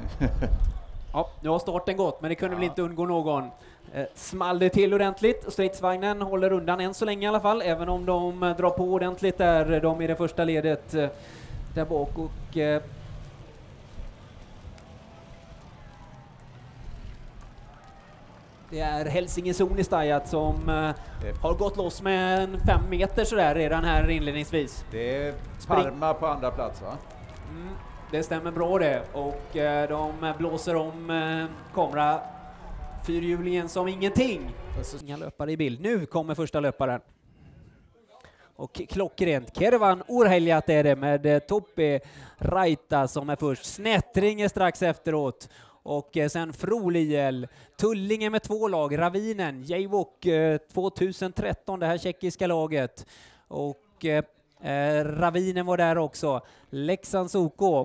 Ja, nu har starten gått, men det kunde väl inte undgå någon. Small det till ordentligt. Stridsvagnen håller undan än så länge i alla fall, även om de drar på ordentligt där, de i det första ledet där bak. Och det är Hälsingeson i Stajat som har gått loss med en 5 meter sådär redan här inledningsvis. Det är Parma på andra plats, va? Det stämmer bra det, och de blåser om kamera fyrhjulingen som ingenting. Inga löpare i bild. Nu kommer första löparen. Och klockrent. Kervan Urheljat är det med Topi Raita som är först. Snättring är strax efteråt. Och sen Froliel, Tullinge med 2 lag, Ravinen, Jejvok 2013, det här tjeckiska laget. Och Ravinen var där också. Leksands OK.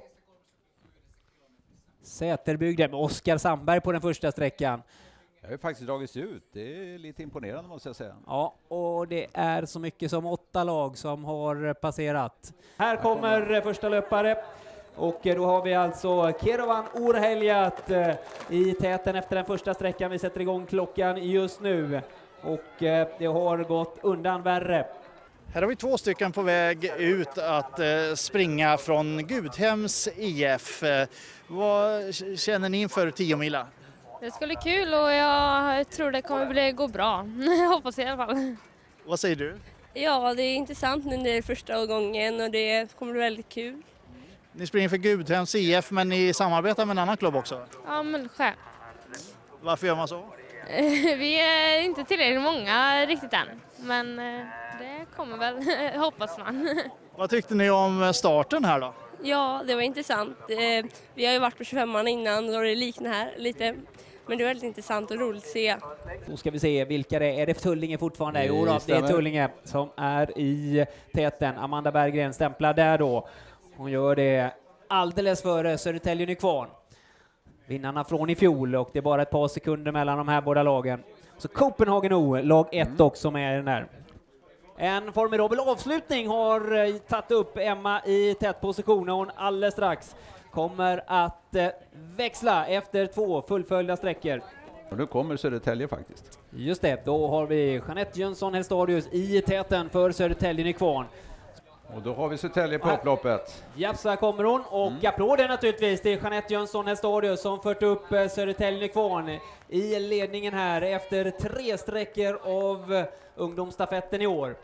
Säterbygden med Oskar Sandberg på den första sträckan. Det har ju faktiskt dragits ut. Det är lite imponerande måste jag säga. Ja, och det är så mycket som 8 lag som har passerat. Här kommer första löpare. Och då har vi alltså Kervan Urheljat i täten efter den första sträckan. Vi sätter igång klockan just nu. Och det har gått undan värre. Här har vi 2 stycken på väg ut att springa från Gudhems IF. Vad känner ni inför 10 mila? Det ska bli kul och jag tror det kommer gå bra. Jag hoppas i alla fall. Vad säger du? Ja, det är intressant nu, det är första gången och det kommer bli väldigt kul. Ni springer för Gudhems IF, men ni samarbetar med en annan klubb också? Ja, men själv. Varför gör man så? Vi är inte tillräckligt många riktigt än, men det kommer väl, hoppas man. Vad tyckte ni om starten här då? Ja, det var intressant. Vi har ju varit på 25an innan och det liknar här lite. Men det är väldigt intressant och roligt att se. Då ska vi se vilka det är. Är det Tullinge fortfarande? Jo då, det är Tullinge som är i täten. Amanda Berggren stämplar där då. Hon gör det alldeles före Södertälje Nykvarn. Vinnarna från i fjol, och det är bara ett par sekunder mellan de här båda lagen. Så Copenhagen O, lag 1 också med i den där. En formidabel avslutning har tagit upp Emma i tätposition, och hon alldeles strax kommer att växla efter 2 fullföljda sträckor. Och nu kommer Södertälje faktiskt. Just det, då har vi Jeanette Jönsson Helstadius i täten för Södertälje Nykvarn. Och då har vi Södertälje på upploppet. Japsa kommer hon, och applåder naturligtvis till Jeanette Jönsson Helstadius som fört upp Södertälje Nykvarn i ledningen här efter 3 sträckor av ungdomsstafetten i år.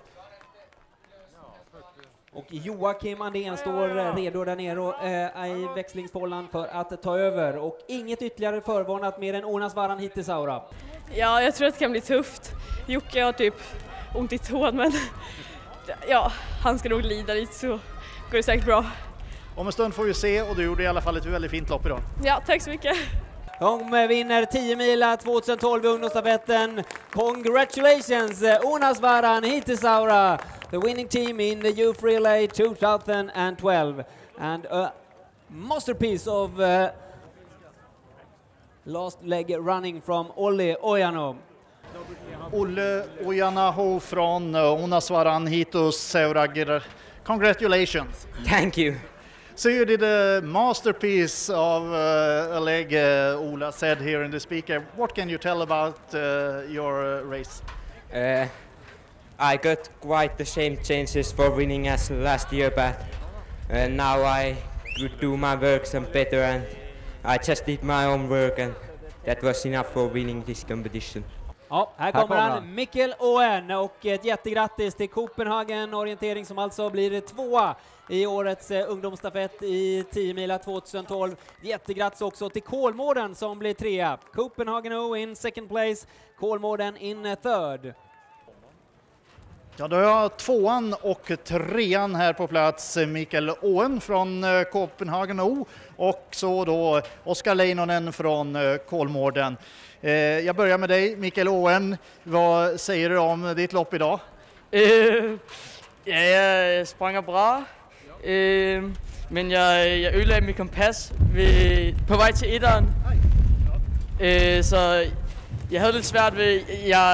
Och Joakim Andén står redo där nere i växlingsfållan för att ta över, och inget ytterligare förvarnat mer än Oonasvaara Hietasaura. Ja, jag tror att det kan bli tufft. Jocke har typ ont i tån, men ja, han ska nog lida lite, så går det säkert bra. Om en stund får vi se, och du gjorde i alla fall ett väldigt fint lopp idag. Ja, tack så mycket. De vinner 10 mila 2012 i ungdomsstafetten. Congratulations Oonasvaara Hietasaura, the winning team in the Youth Relay 2012, and a masterpiece of last leg running from Olli Ojano. Olle Ojanaho från Oonasvaara Hietasaura. Congratulations. Thank you. So you did a masterpiece of a leg, Ola said here in the speaker. What can you tell about your race? I got quite the same chances for winning as last year, but now I could do my work some better, and I just did my own work, and that was enough for winning this competition. Ja, här kommer han, Mikkel Oen, och ett jättegrattis till Copenhagen Orientering som alltså blir 2 i årets ungdomsstafett i 10 mila 2012. Jättegrattis också till Kolmården som blir 3. Copenhagen O in second place, Kolmården in third. Ja, då har jag 2:an och 3:an här på plats. Mikael Oen från Copenhagen O, och så då Oskar Leinonen från Kolmården. Jag börjar med dig, Mikael Oen. Vad säger du om ditt lopp idag? Ja, jag sprang bra, men jag ødelagde mit kompas på vej till etteren, så jag hade lite svært ved,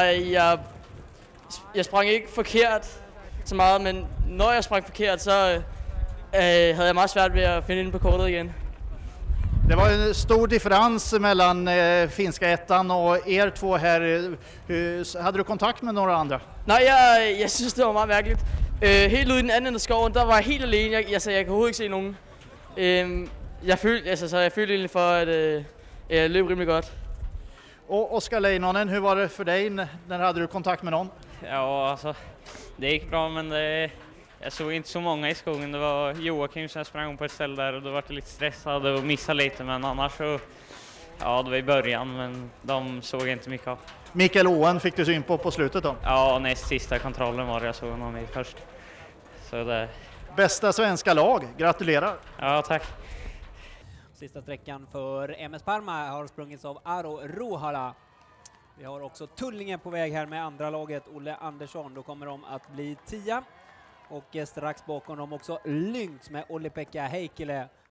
jeg sprang ikke forkert så meget, men når jeg sprang forkert, så havde jeg meget svært ved at finde ind på kortet igen. Det var en stor differens mellan finska ettan og er två här. Hade du kontakt med några andra? Nej, jeg synes, det var meget mærkeligt. Helt ude i den anden ende af skoven, der var jeg helt alene. Jeg kunne overhovedet ikke se nogen. Jeg følte egentlig for, at jeg løb rimelig godt. Och Oskar Leinonen, hur var det för dig? När hade du kontakt med någon? Ja, alltså, det gick bra, men jag såg inte så många i skogen. Det var Joakim som sprang på ett ställe där och då var jag lite stressad och missade lite, men annars så, ja, det var i början, men de såg jag inte mycket av. Mikael Owen fick du syn på slutet då? Ja, näst sista kontrollen var det jag såg honom i först. Så det... Bästa svenska lag, gratulerar! Ja, tack! Sista sträckan för MS Parma har sprungits av Aro Ruhala. Vi har också Tullinge på väg här med andra laget, Olle Andersson. Då kommer de att bli 10. Och strax bakom dem också Lynx med Olli-Pekka Heikkilä